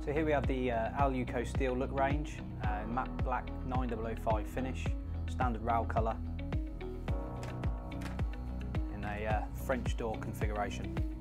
So here we have the Aluco steel look range, matte black 9005 finish, standard rail colour in a French door configuration.